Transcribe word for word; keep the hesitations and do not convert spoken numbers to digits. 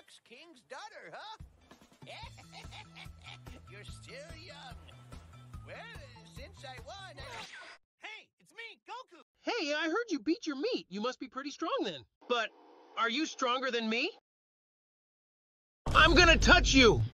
Fox King's daughter, huh? You're still young. Well, since I won, I... Hey, it's me, Goku! Hey, I heard you beat your meat. You must be pretty strong then. But are you stronger than me? I'm gonna touch you!